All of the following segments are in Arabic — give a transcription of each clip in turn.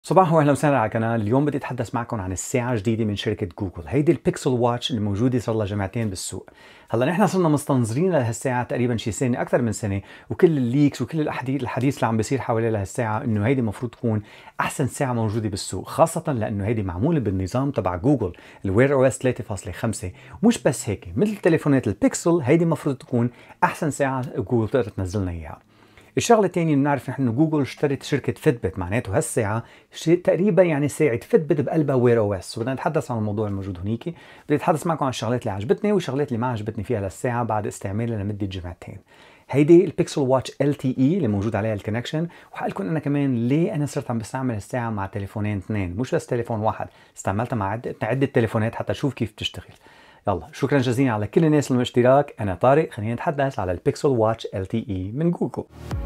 صباح واهلا وسهلا على القناة. اليوم بدي اتحدث معكم عن الساعة جديدة من شركة جوجل. هيدي البيكسل واتش اللي موجودة صار لها جمعتين بالسوق. هلا نحن صرنا مستنظرين لهالساعة تقريبا شي سنة، اكثر من سنة، وكل الليكس وكل الحديث اللي عم بيصير حوالي لهالساعة انه هيدي المفروض تكون احسن ساعة موجودة بالسوق، خاصة لانه هيدي معمولة بالنظام تبع جوجل الوير او اس 3.5. مش بس هيك، مثل تليفونات البيكسل هيدي المفروض تكون احسن ساعة جوجل تقدر تنزل لنا اياها. الشغله الثانيه بنعرف نحن انه جوجل اشترت شركه فيتبت، معناته هالساعه تقريبا يعني ساعه فيتبت بقلبها وير او اس. وبدنا نتحدث عن الموضوع الموجود هنيك. بدي اتحدث معكم عن الشغلات اللي عجبتني والشغلات اللي ما عجبتني فيها للساعه بعد استعمالها لمده جمعتين. هيدي البيكسل واتش ال تي اي اللي موجود عليها الكونكشن، وحقلكم انا كمان ليه انا صرت عم بستعمل الساعه مع تليفونين اثنين، مش بس تليفون واحد، استعملتها مع عده تليفونات حتى اشوف كيف بتشتغل. يلا شكرا جزيلا على كل الناس الاشتراك. انا طارق، خلينا نتحدث على البيكسل واتش ال تي اي من جوجل.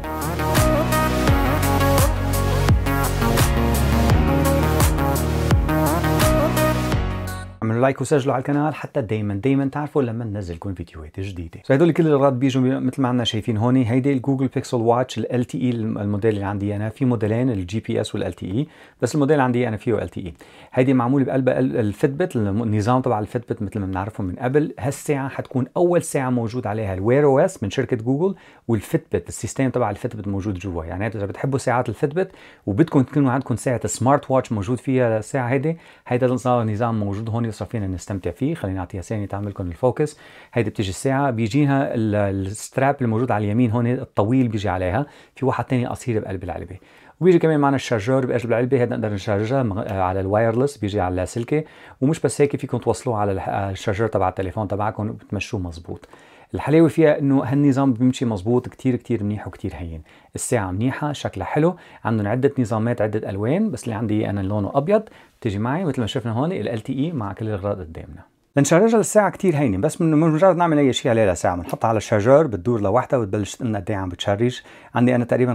اعملوا لايك وسجلوا على القناه حتى دايما تعرفوا لما ننزل لكم فيديوهات جديده. هدول كل الاغراض بيجوا مثل ما عندنا شايفين هون. هيدي الجوجل بيكسل واتش ال تي اي، الموديل اللي عندي انا. في موديلين، الجي بي اس والال تي اي، بس الموديل اللي عندي انا فيه ال تي اي. هيدي معموله بقلب الفيتبت، النظام تبع الفيتبت مثل ما بنعرفه من قبل. هالساعه حتكون اول ساعه موجود عليها الوير او اس من شركه جوجل، والفيتبت السيستم تبع الفيتبت موجود جوا. يعني اذا بتحبوا ساعات الفيتبت وبدكم تكونوا عندكم ساعه سمارت واتش موجود فيها الساعه هيدا النظام موجود هون، صار فينا نستمتع فيه. خلينا نعطيها ثانيه تعمل لكم الفوكس. هيدي بتيجي الساعه، بيجيها الستراب اللي موجود على اليمين هون الطويل، بيجي عليها في واحد ثاني قصير بقلب العلبه. وبيجي كمان معنا الشارجر بقلب العلبه، هذا نقدر نشارجها على الوايرلس، بيجي على اللاسلكي. ومش بس هيك، فيكم توصلوه على الشارجر تبع التليفون تبعكم وبتمشوه مزبوط. الحلاوه فيها انه هالنظام بيمشي مزبوط، كتير منيح وكتير هين. الساعه منيحه، شكلها حلو، عندهم عده نظامات، عده الوان، بس اللي عندي انا لونه ابيض. بتيجي معي مثل ما شفنا هون ال تي اي مع كل الاغراض قدامنا. لنشارجها للساعة كتير هينة، بس من مجرد نعمل أي شيء عليها لساعة بنحطها على الشارجر، بتدور لوحدها وتبلش تقلنا قد إيه عم بتشرج. عندي أنا تقريبا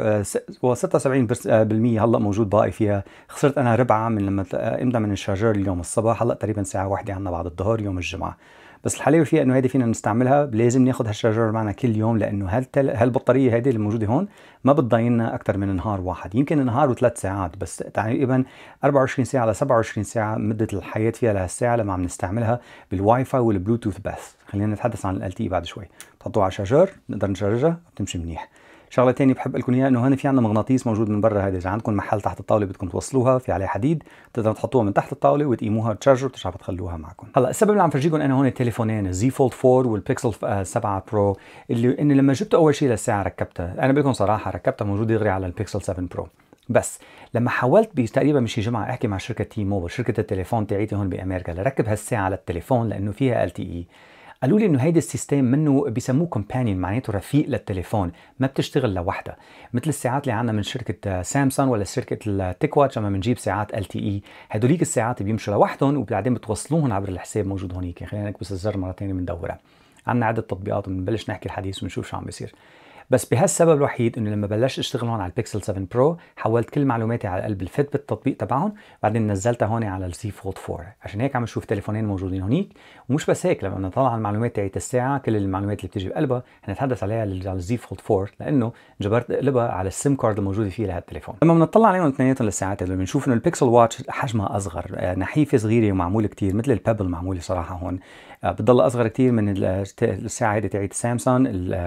76% هلا موجود باقي فيها. خسرت أنا ربعها من لما قمنا من الشارجر اليوم الصبح. هلا تقريبا ساعة واحدة عنا بعد الظهر يوم الجمعة. بس الحلاوه فيها انه هيدي فينا نستعملها، لازم ناخذ هالشارجر معنا كل يوم، لانه هالبطاريه هيدي اللي موجوده هون ما بتضايلنا اكثر من نهار واحد، يمكن نهار وثلاث ساعات، بس تقريبا 24 ساعه ل 27 ساعه مده الحياه فيها لهالساعه لما عم نستعملها بالواي فاي والبلوتوث بس. خلينا نتحدث عن ال تي بعد شوي. بتحطوها على الشارجر، نقدر نشارجها وبتمشي منيح. شغله ثانيه بحب لكم اياها، انه هون في عندنا مغناطيس موجود من برا. هذا اذا عندكم محل تحت الطاوله بدكم توصلوها في عليه حديد، بتقدروا تحطوها من تحت الطاوله وتقيموها تشارجوا وترجعوا بتخلوها معكم. هلا السبب اللي عم فرجيكم انا هون التليفونين الزي فولد 4 والبيكسل 7 برو، اللي اني لما جبته اول شيء للساعه ركبتها. انا بقول لكم صراحه ركبتها موجوده دغري على البيكسل 7 برو، بس لما حاولت تقريبا مشي جمعه احكي مع شركه تي موبل، شركه التليفون تاعيتي هون بامريكا، لركب هالساعه على التليفون لانه فيها ال تي اي. قالوا لي انه هيدي السيستم منه بيسموه كومبانيون، معناته رفيق للتليفون، ما بتشتغل لوحدها مثل الساعات اللي عندنا من شركه سامسونج ولا شركه التيك واتش. لما بنجيب ساعات ال تي اي، هدوليك الساعات بيمشوا لوحدهم وبعدين بتوصلوهم عبر الحساب موجود هونيك. خلينا نكبس الزر مره ثانيه بندورها. عندنا عده تطبيقات وبنبلش نحكي الحديث ونشوف شو عم بيصير. بس بهالسبب الوحيد انه لما بلشت اشتغل هون على البيكسل 7 برو، حولت كل معلوماتي على قلب الفيت بالتطبيق تبعهم، بعدين نزلتها هون على الزي فولد 4. عشان هيك عم نشوف تليفونين موجودين هونيك. ومش بس هيك، لما نطلع المعلومات تاعت الساعه، كل المعلومات اللي بتيجي بقلبها حنتحدث عليها على الزي فولد 4، لانه جبرت اقلبها على السيم كارد الموجوده فيه لهالتليفون. لما بنطلع عليهم اثنيناتهم للساعات اللي بنشوف انه البيكسل واتش حجمها اصغر، نحيفه صغيره ومعموله كتير مثل البيبل معموله صراحه هون. بتضل اصغر كتير من الساعه هيدي تاعت سامسونج،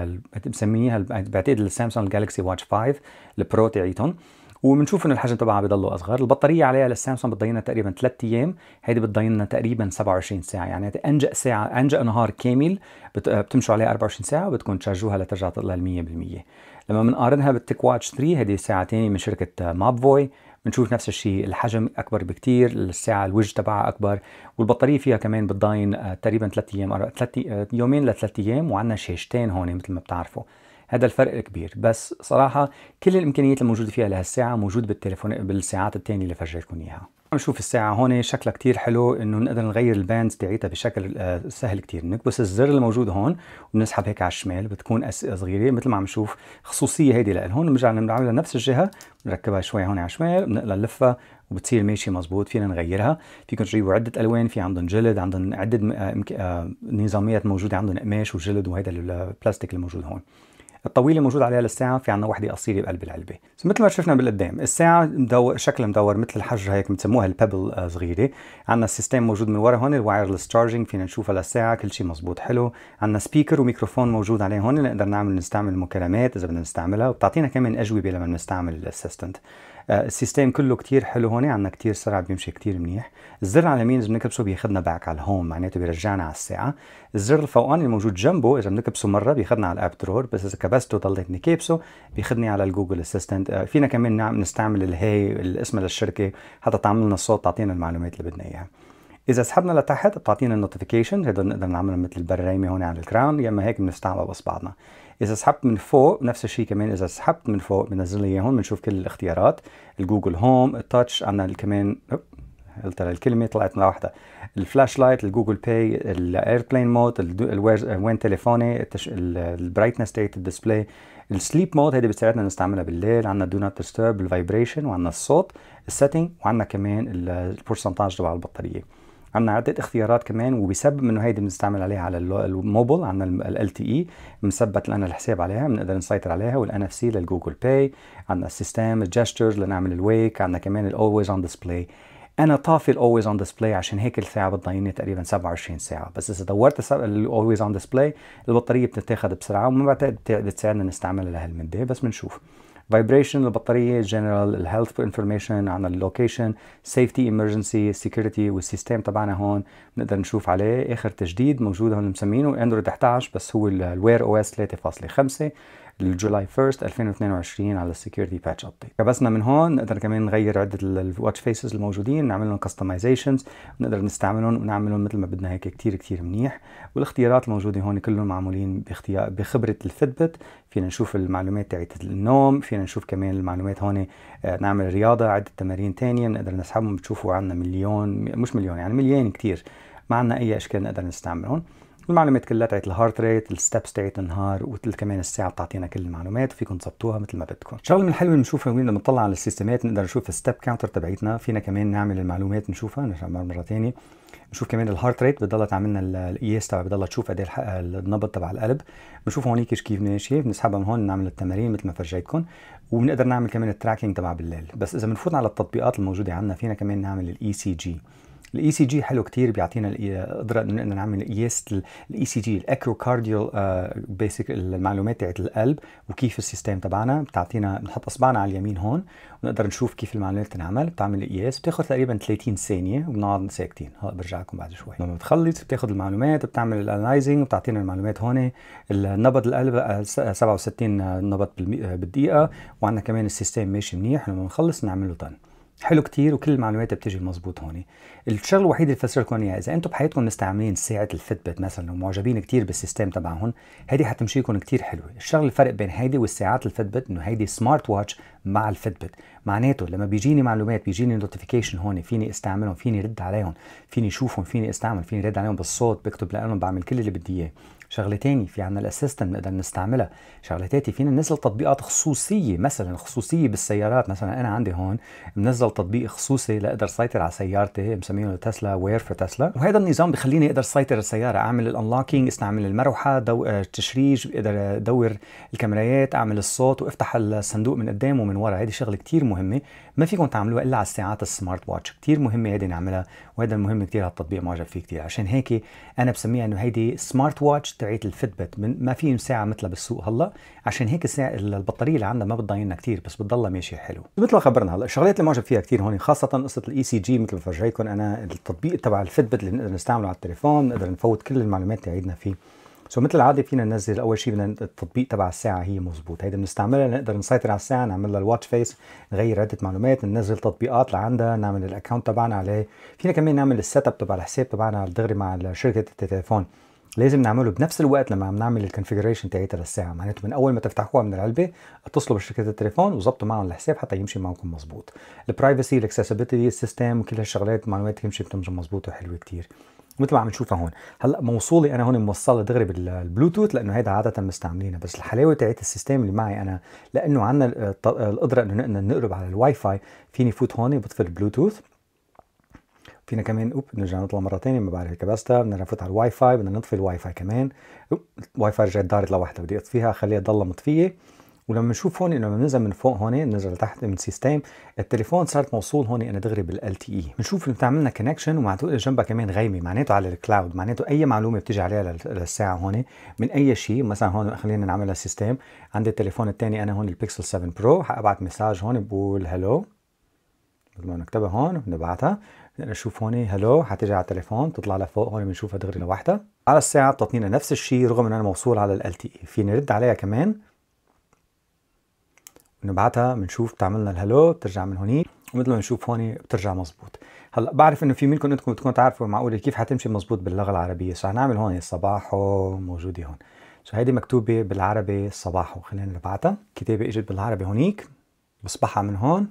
بسميها بعتقد السامسونج جالكسي واتش 5 البرو تاعيتهم. وبنشوف انه الحجم تبعها بضله اصغر. البطاريه عليها للسامسونج بتضينا تقريبا 3 ايام، هيدي بتضينا تقريبا 27 ساعه. يعني انجأ ساعه، انجأ نهار كامل بتمشوا عليها 24 ساعه وبتكون تشارجوها لترجع تطلع 100%. لما بنقارنها بالتيك واتش 3، هيدي ساعه ثانيه من شركه مابفوي، بنشوف نفس الشيء، الحجم اكبر بكتير، الساعه الوجه تبعها اكبر، والبطاريه فيها كمان بتضاين تقريبا 3 ايام، يومين ل3 ايام، وعندنا شاشتين هون مثل ما بتعرفوا. هذا الفرق الكبير. بس صراحه كل الامكانيات الموجوده فيها لهالساعه موجود بالتليفون بالساعات الثانيه اللي فرجيتكم اياها. نشوف الساعة هون شكلها كتير حلو، انه نقدر نغير الباندز تاعيتها بشكل سهل كتير. نكبس الزر الموجود هون وبنسحب هيك على الشمال، بتكون صغيرة مثل ما عم نشوف. خصوصية هيدي لهون، بنرجع بنعملها نفس الجهة، بنركبها شوي هون على الشمال، بنقلها نلفها وبتصير ماشي مزبوط. فينا نغيرها، فيكم تجيبوا عدة الوان، في عندهم جلد، عندهم عدة نظاميات موجودة، عندهم قماش وجلد وهيدا البلاستيك اللي موجود هون. الطويله موجود عليها الساعه، في عندنا وحده قصيره بقلب العلبه. مثل ما شفنا بالقدام الساعه شكلها مدور مثل الحجر هيك، بنسموها البيبل صغيره. عندنا السيستم موجود من ورا هون، الوايرلس تشارجنج، فينا نشوفها للساعه كل شيء مزبوط حلو. عندنا سبيكر وميكروفون موجود عليه هون، نقدر نستعمل المكالمات اذا بدنا نستعملها، وبتعطينا كمان اجوبه لما نستعمل الاسيستنت. السيستم كله كتير حلو هون، عندنا كتير سرعه، بيمشي كتير منيح. الزر على اليمين اذا بنكبسه بياخذنا باك على الهوم، معناته بيرجعنا على الساعه. الزر الفوقاني الموجود جنبه اذا بنكبسه مره بياخذنا على الاب درور، بس اذا كبسته ضليتني كابسه بياخذني على الجوجل اسيستنت. فينا كمان نستعمل الهي الاسم للشركه حتى تعمل لنا الصوت، تعطينا المعلومات اللي بدنا اياها. اذا سحبنا لتحت بتعطينا النوتيفيكيشن، هذا بنقدر نعملها مثل البريمه هون على الكراون، يا اما هيك بنستعمل باصبعنا. اذا سحبت من فوق نفس الشيء كمان، اذا سحبت من فوق بنزل لي هون، بنشوف كل الاختيارات، الجوجل هوم، التاتش، عندنا كمان قلت الكلمه طلعت مره واحده، الفلاش لايت، الجوجل باي، الايربلين مود، وين تليفوني، البرايتنس تاعت الديسبلاي، السليب مود هيدي بتساعدنا نستعملها بالليل، عندنا دو نوت ديسترب، الفايبريشن، وعندنا الصوت، السيتنج، وعندنا كمان البورسنتاج تبع البطاريه. عندنا عدة اختيارات كمان، وبسبب انه هيدي بنستعمل عليها على الموبل، عندنا ال LTE مثبت لنا الحساب عليها، بنقدر نسيطر عليها، والان اف سي للجوجل باي، عندنا السيستم، الجسترز لنعمل الويك، عندنا كمان الاولويز اون ديسبلاي. انا طافي الاولويز اون ديسبلاي عشان هيك الساعه بتضايقني تقريبا 27 ساعه، بس اذا دورت الاولويز اون ديسبلاي البطاريه بتتاخذ بسرعه، وما بعتقد بتساعدنا نستعملها لهالمده، بس بنشوف. فايبريشن البطاريه، جنرال، الهيلث انفورميشن، عندنا اللوكيشن، سيفتي، ايمرجنسي، سكيورتي، والسيستم تبعنا هون بنقدر نشوف عليه اخر تجديد موجود هون، مسمينه اندرويد 11 بس هو الوير او اس 3.5 الجولاي 1 2022 على السكيورتي باتش ابديت. كبسنا من هون نقدر كمان نغير عده الواتش فيسز الموجودين، نعمل لهم كستمايزيشنز، ونقدر نستعملهم ونعملهم مثل ما بدنا هيك كتير منيح. والاختيارات الموجوده هون كلهم معمولين بخبره الفيتبت، فينا نشوف المعلومات تاعت النوم، فينا نشوف كمان المعلومات هون، نعمل رياضه، عده تمارين ثانيه بنقدر نسحبهم، بتشوفوا عندنا مليون، مش مليون يعني مليان كتير، ما عندنا اي اشكال نقدر نستعملهم. المعلومات كلها تاعت الهارت ريت، الستبس تاعت النهار، وكمان الساعه بتعطينا كل المعلومات، وفيكم تظبطوها مثل ما بدكم. الشغله من الحلوه اللي بنشوفها وين لما نطلع على السيستمات نقدر نشوف الستيب كاونتر تبعتنا، فينا كمان نعمل المعلومات نشوفها، نرجع مره ثانيه نشوف كمان الهارت ريت، بتضلها تعملنا القياس تبع، بتضلها تشوف قد ايه النبض تبع القلب، بنشوف هونيك كيف ماشي، بنسحبها من هون نعمل التمارين مثل ما فرجيتكم، وبنقدر نعمل كمان التراكنج تبع بالليل. بس اذا بنفوت على التطبيقات الموجوده عندنا فينا كمان نعمل الاي سي جي. الاي سي جي حلو كتير، بيعطينا قدره انه نقدر نعمل قياس الاي سي جي، الاكروكارديال بيسك، المعلومات تاعت القلب وكيف السيستم تبعنا، بتعطينا، بنحط اصبعنا على اليمين هون ونقدر نشوف كيف المعلومات تنعمل، بتعمل القياس، بتاخذ تقريبا 30 ثانيه وبنقعد ساكتين. هلا برجع لكم بعد شوي. لما بتخلص بتاخذ المعلومات، بتعمل الانالايزنج، وبتعطينا المعلومات هون، النبض القلب 67 نبض بالدقيقه، وعندنا كمان السيستم ماشي منيح، لما بنخلص نعمل له طن. حلو كتير، وكل المعلومات بتجي مظبوط هون. الشغله الوحيده اللي بفسر لكم اياها، اذا انتم بحياتكم مستعملين ساعه الفيتبت مثلا ومعجبين كتير بالسيستم تبعهم، هيدي حتمشي لكم كتير حلوه. الشغله الفرق بين هيدي والساعات الفيتبت انه هيدي سمارت واتش مع الفيتبت، معناته لما بيجيني معلومات، بيجيني نوتيفيكيشن هون، فيني استعملهم، فيني رد عليهم، فيني اشوفهم، فيني استعمل، فيني رد عليهم بالصوت، بكتب لهم، بعمل كل اللي بدي اياه. شغله تاني، في عنا الاسيستنت نقدر نستعملها. شغله تانية، فينا ننزل تطبيقات خصوصيه، مثلا خصوصيه بالسيارات، مثلا انا عندي هون منزل تطبيق خصوصي لاقدر سيطر على سيارتي، مسمينه تسلا وير في تسلا، وهذا النظام بخليني اقدر سيطر على السياره، اعمل الانلوكينج، استعمل المروحه، التشريج، بقدر ادور الكاميرات، اعمل الصوت، وافتح الصندوق من قدام ومن ورا. هذه شغله كتير مهمه، ما فيكم تعملوها الا على الساعات السمارت واتش، كتير مهمه هيدي نعملها، وهذا المهم كتير، هالتطبيق معجب فيه كتير، عشان هيك انا بسميها انه هيدي سمارت واتش تاعت الفيتبت، ما في ساعه مثلها بالسوق هلا، عشان هيك الساعه البطاريه اللي عندها ما بتضايقنا كتير، بس بتضلها ماشيه حلو. مثل ما خبرنا هلا الشغلات اللي معجب فيها كتير هون، خاصه قصه الاي سي جي، مثل ما فرجيتكم انا التطبيق تبع الفيتبت اللي نقدر نستعمله على التليفون، نقدر نفوت كل المعلومات اللي عيدنا فيه. مثل العاده فينا ننزل اول شيء بدنا التطبيق تبع الساعه، هي مزبوط، هيدا بنستعملها نقدر نسيطر على الساعه، نعمل لها الواتش فيس، نغير عده معلومات، ننزل تطبيقات لعندها، نعمل الاكونت تبعنا عليه، فينا كمان نعمل السيت اب تبع الحساب تبعنا دغري مع شركه التليفون. لازم نعمله بنفس الوقت لما عم نعمل الكونفيجريشن تاعتها للساعه، معناته من اول ما تفتحوها من العلبه اتصلوا بشركه التليفون وظبطوا معهم الحساب حتى يمشي معكم مزبوط. البرايفسي، الاكسسبيلتي، السيستم، وكل هالشغلات، المعلومات تمشي مزبوطه وحلوه كتير مثل ما عم نشوفها هون. هلا موصولي انا هون موصله دغري بالبلوتوث، لانه هيدا عاده مستعملينها، بس الحلاوه تاعت السيستم اللي معي انا، لانه عندنا القدره انه نقدر نقرب على الواي فاي، فيني فوت هون بطفي البلوتوث فينا كمان نرجع نطلع مره ثانيه، ما بعرف كبستها، بدنا نفوت على الواي فاي، بدنا نطفي الواي فاي كمان. الواي فاي رجعت دارت لوحدها، بدي اطفيها اخليها تضلها مطفيه. ولما نشوف هون انه لما ننزل من فوق هون ننزل لتحت من سيستم، التليفون صارت موصول هون انا دغري بالال تي اي. بنشوف انه بتعملنا كونكشن ومعطوله جنبها كمان غيمه، معناته على الكلاود، معناته اي معلومه بتيجي عليها للساعه هون من اي شيء. مثلا هون خلينا نعملها سيستم، عندي التليفون الثاني انا هون البيكسل 7 برو، حابعت مساج هون بقول هلو، بدل ما نكتبها هون بنبعتها، بدنا نشوف هون هلو، حتيجي على التليفون تطلع لفوق هون بنشوفها دغري لوحدها. على الساعه بتعطينا نفس الشيء رغم انه انا موصول على ال تي اي. فيني نرد عليها كمان نبعتها، بنشوف بتعملنا الهلو، بترجع من هونيك، ومثل ما بنشوف هون بترجع مزبوط. هلا بعرف انه في منكم انتم بتكونوا تعرفوا معقوله كيف حتمشي مزبوط باللغه العربيه، رح نعمل هون صباحو موجوده هون، هيدي مكتوبه بالعربي صباحو، خلينا نبعتها، كتابه اجت بالعربي هونيك، بصبحها من هون،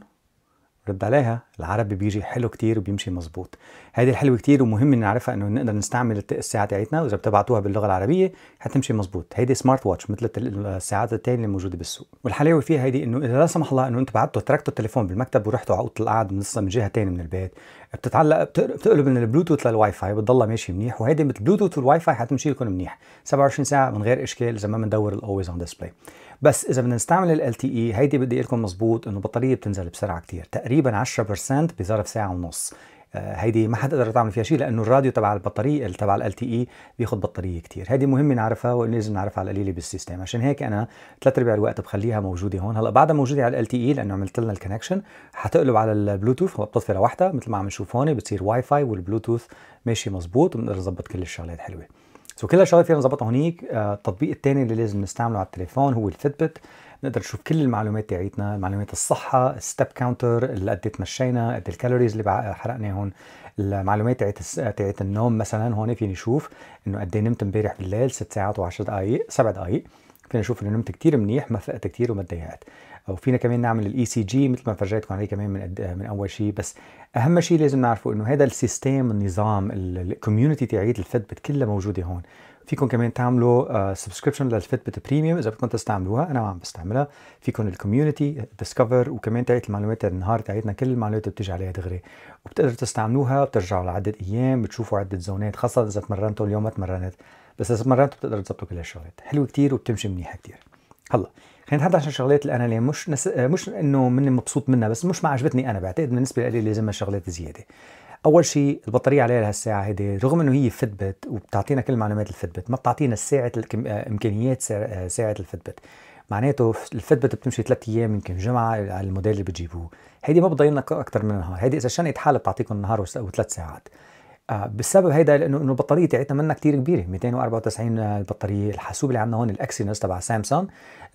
رد عليها العربي بيجي حلو كتير وبيمشي مزبوط. هيدي الحلوة كتير ومهم ان نعرفها انه نقدر نستعمل الساعة تاعتنا، واذا بتبعتوها باللغة العربية حتمشي مزبوط. هيدي سمارت واتش مثل الساعات التانية اللي موجودة بالسوق. والحلاوة فيها هيدي انه اذا لا سمح الله انه انتم بعتوا تركتوا التليفون بالمكتب ورحتوا على اوضة القعد من جهة تانية من البيت، بتتعلق بتقلب من البلوتوث للواي فاي، بتضلها ماشي منيح. وهيدي مثل البلوتوث والواي فاي حتمشي لكم منيح 27 ساعة من غير اشكال اذا ما بندور الاولويز اون ديسبلاي. بس اذا بدنا نستعمل ال تي اي هيدي بدي لكم مزبوط انه البطاريه بتنزل بسرعه كتير، تقريبا 10% بظرف ساعه ونص. هيدي ما حدا يقدر تعمل فيها شيء لانه الراديو تبع البطاريه تبع ال تي اي بياخذ بطاريه كتير. هيدي مهمه نعرفها ولازم نعرفها على القليله بالسيستم، عشان هيك انا 3/4 الوقت بخليها موجوده هون. هلا بعدها موجوده على ال تي اي لانه عملت لنا الكونكشن، حتقلب على البلوتوث بتطفي لوحدها مثل ما عم نشوف هون، بتصير واي فاي والبلوتوث ماشي مزبوط، وبنقدر نظبط كل الشغلات حلوه. كل الشغلات فينا نظبطها هونيك. التطبيق الثاني اللي لازم نستعمله على التليفون هو الفيتبت، نقدر نشوف كل المعلومات تاعتنا، معلومات الصحة، الستيب كاونتر، اللي قد تمشينا، قد الكالوريز اللي حرقنا هون، المعلومات تاعت النوم مثلا. هون فيني اشوف انه قد نمت امبارح بالليل 6 ساعات و10 دقائق 7 دقائق، فينا نشوف انه نمت كتير منيح، ما فقت كتير وما تضايقت. او فينا كمان نعمل الاي سي جي مثل ما فرجيتكم عليه كمان من اول شيء. بس اهم شيء لازم نعرفه انه هذا السيستم، النظام، الكوميونتي تاعت الفيتبت كلها موجوده هون. فيكم كمان تعملوا سبسكريبشن للفيتبت بريميوم اذا بدكم تستعملوها، انا ما عم بستعملها. فيكم الكوميونتي ديسكفر، وكمان تاعت المعلومات النهار تاعتنا، كل المعلومات اللي بتيجي عليها دغري وبتقدروا تستعملوها. بترجعوا لعده ايام بتشوفوا عده زونات، خاصه اذا تمرنتوا. اليوم ما تمرنت بس اذا تمرنتوا بتقدروا تظبطوا كل الشغلات. حلوه كتير وبتمشي منيحه كتير. هلا خلينا نتحدث عن الشغلات اللي انا مش انه مني مبسوط منها، بس مش ما عجبتني. انا بعتقد بالنسبه لي لازمها شغلات زياده. اول شيء البطاريه عليها لهالساعه هيدي، رغم انه هي فيتبت وبتعطينا كل معلومات الفيتبت، ما بتعطينا امكانيات ساعه الفيتبت. معناته الفيتبت بتمشي 3 ايام يمكن جمعه على الموديل اللي بتجيبوه. هيدي ما بتضيلنا اكثر من نهار، هيدي اذا شنقت حالها بتعطيكم نهار و3 ساعات. بالسبب هيدا لانه البطاريه تاعتنا منا كتير كبيره، 294 البطاريه. الحاسوب اللي عندنا هون الاكسينوس تبع سامسونج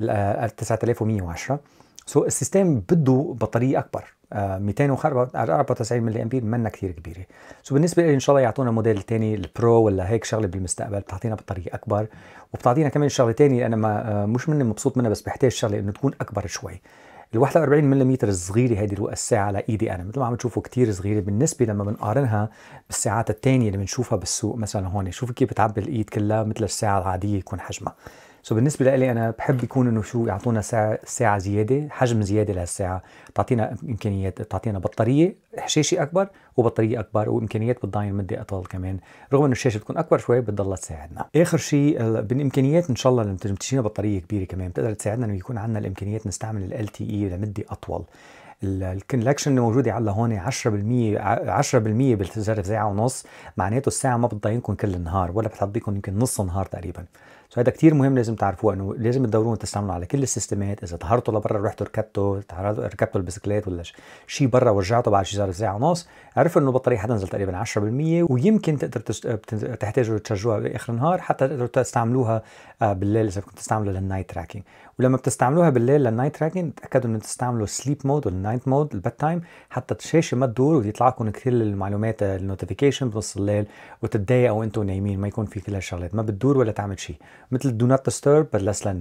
9110. السيستم بده بطاريه اكبر، 294 ملي امبير منا كثير كبيره. بالنسبه لي ان شاء الله يعطونا موديل ثاني البرو ولا هيك شغله بالمستقبل بتعطينا بطاريه اكبر، وبتعطينا كمان شغله ثانيه انا ما مش مني مبسوط منها، بس بحتاج شغله انه تكون اكبر شوي. ال 41 ملم الصغيره هيدي الساعه على ايدي انا مثل ما عم تشوفوا كثير صغيره بالنسبه لما بنقارنها بالساعات الثانيه اللي بنشوفها بالسوق. مثلا هون شوفوا كيف بتعبي الايد كلها مثل الساعه العاديه يكون حجمها. بالنسبه لي انا بحب يكون انه يعطونا ساعه زياده، حجم زياده لهالساعه، تعطينا امكانيات، تعطينا بطاريه شاشه اكبر وبطاريه اكبر وامكانيات بتضاين مده اطول كمان. رغم انه الشاشه بتكون اكبر شوي بتضلها تساعدنا. اخر شيء بالامكانيات ان شاء الله لما تجينا بطاريه كبيره كمان بتقدر تساعدنا انه يكون عندنا الامكانيات نستعمل ال تي اي لمده اطول. الكونكشن اللي موجوده على هون 10% بالظرف ساعه ونص، معناته الساعه ما بتضايقكم كل النهار ولا بتعطيكم يمكن نص نهار تقريبا. هذا كتير مهم لازم تعرفوه، انه لازم تدورون تستعملوا على كل السيستمات. اذا ظهرتوا لبرا رحتوا ركبتوا البسكليت ولا شيء برا ورجعتوا بعد شي صار ساعه ونص، عرفوا انه البطاريه حتنزل تقريبا 10%، ويمكن تقدر تحتاجوا تشارجوها باخر النهار حتى تقدروا تستعملوها بالليل اذا كنتوا تستعملوا للنايت تراكينج. ولما بتستعملوها بالليل للنايت تراكينج تاكدوا انه تستعملوا سليب مود ولا النايت مود البيد تايم، حتى الشاشه ما تدور ويطلع لكم كل المعلومات النوتيفيكيشن بنص الليل وتتضايقوا وانتم نايمين، ما يكون في كل هالشغلات، ما بتدور ولا تعمل شيء، مثل دو نوت ديسترب بس للنوم.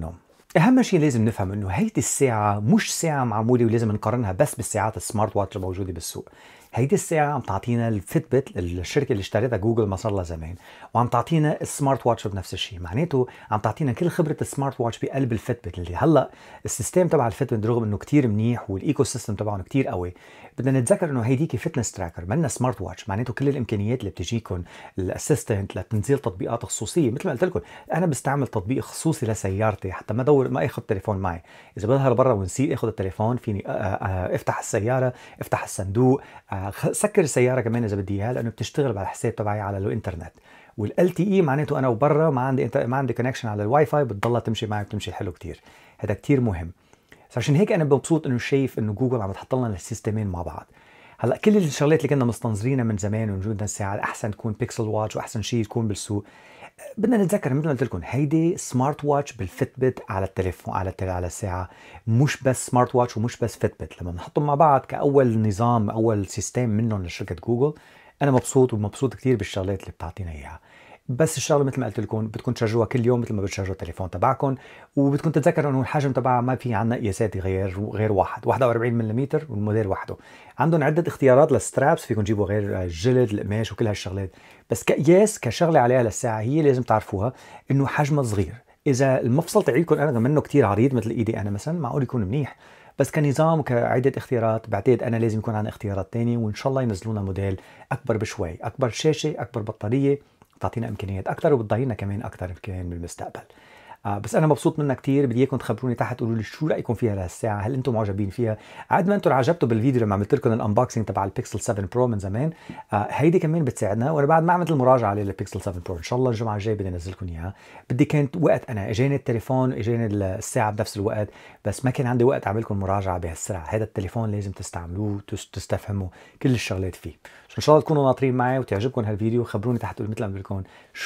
اهم شيء لازم نفهم انه هيدي الساعه مش ساعه معموله ولازم نقارنها بس بالساعات السمارت واتش الموجوده بالسوق. هيدي الساعه عم تعطينا الفيتبت، الشركه اللي اشتريتها جوجل ما صار لها زمان، وعم تعطينا السمارت واتش بنفس الشيء. معناته عم تعطينا كل خبره السمارت واتش بقلب الفيتبت اللي هلا السيستم تبع الفيتبت رغم انه كتير منيح والايكو سيستم تبعهم كتير قوي. بدنا نتذكر انه هيديكي فتنس تراكر منا سمارت واتش. معناته كل الامكانيات اللي بتجيكم الاسيستنت لتنزيل تطبيقات خصوصيه، مثل ما قلت لكم انا بستعمل تطبيق خصوصي لسيارتي حتى ما ادور ما اخذ تليفون معي. اذا بظهر برا ونسيت اخذ التليفون فيني افتح السياره، افتح الصندوق، سكر السياره كمان اذا بدي اياها، لانه بتشتغل على الحساب تبعي على الانترنت. والال تي اي معناته انا وبرا ما عندي كونكشن على الواي فاي، بتضلها تمشي معي بتمشي حلو كتير. هذا كتير مهم. عشان هيك انا مبسوط انه شايف انه جوجل عم تحط لنا السيستمين مع بعض. هلا كل الشغلات اللي كنا مستنظرينها من زمان وجودنا الساعه الاحسن تكون بيكسل واتش واحسن شيء تكون بالسوق، بدنا نتذكر مثل ما قلت لكم هيدي سمارت واتش بالفيتبت على التليفون على الساعه، مش بس سمارت واتش ومش بس فيتبت. لما بنحطهم مع بعض كاول نظام اول سيستم منهم لشركه جوجل، انا مبسوط ومبسوط كثير بالشغلات اللي بتعطينا اياها. بس الشغله مثل ما قلت لكم بدكم تشارجوها كل يوم مثل ما بتشارجوا التليفون تبعكم، وبدكم تتذكروا انه الحجم تبعها ما في عندنا قياسات غير واحد 41 ملم والموديل وحده. عندهم عده اختيارات للسترابس، فيكم تجيبوا غير الجلد القماش وكل هالشغلات، بس كقياس كشغله عليها للساعه هي لازم تعرفوها انه حجمها صغير. اذا المفصل تاعيكم انا منه كتير عريض مثل ايدي انا مثلا معقول يكون منيح، بس كنظام وكعده اختيارات بعتقد انا لازم يكون عندنا اختيارات تانية، وان شاء الله ينزلوا لنا موديل اكبر بشوي، اكبر شاشه اكبر بطاريه تعطينا امكانيات اكثر وبتضيعنا كمان اكثر كمان بالمستقبل. بس انا مبسوط منها كتير. بدي اياكم تخبروني تحت تقولوا لي شو رايكم فيها لهالساعه، هل انتم معجبين فيها؟ عاد ما انتم عجبتوا بالفيديو لما عملت لكم الانبوكسنج تبع البيكسل 7 برو من زمان، هيدي كمان بتساعدنا. وانا بعد ما عملت المراجعه على البيكسل 7 برو ان شاء الله الجمعه الجايه بدي انزل لكم اياها. بدي كانت وقت انا اجاني التليفون اجاني الساعه بنفس الوقت، بس ما كان عندي وقت اعمل لكم مراجعه بهالسرعه. هذا التليفون لازم تستعملوه تستفهموا كل الشغلات فيه. ان شاء الله تكونوا ناطرين معي وتعجبكم هالفيديو. خبروني تحت مثل ما قلت لكم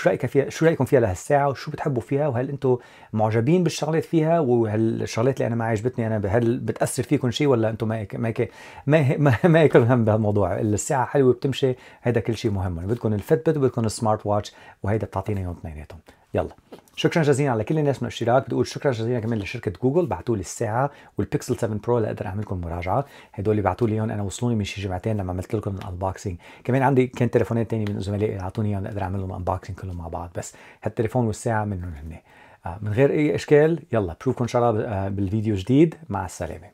شو رايكم فيها لهالساعه وشو بتحبوا فيها، وهل انتم معجبين بالشغلات فيها، وهالشغلات اللي انا ما عجبتني انا هل بتاثر فيكم شيء ولا انتم ما يكون هم بهالموضوع. الساعه حلوه بتمشي، هذا كل شيء مهم. بدكم الفيتبت وبدكم السمارت واتش وهيدا بتعطينا اياهم اثنيناتهم. يلا شكرا جزيلا على كل الناس من الاشتراك. بدي اقول شكرا جزيلا كمان لشركه جوجل، بعثوا لي الساعه والبيكسل 7 برو لاقدر اعمل لكم مراجعه. هدول اللي بعثوا لي اياهم انا وصلوني من شي جمعتين لما عملت لكم الانبوكسنج. كمان عندي كان تليفونات ثانيه من زملائي اعطوني اياهم لاقدر اعمل لهم انبوكسنج كلهم مع بعض، بس هالتليفون والساعه منهم هن. من غير اي اشكال يلا بشوفكم ان شاء الله بالفيديو جديد. مع السلامه.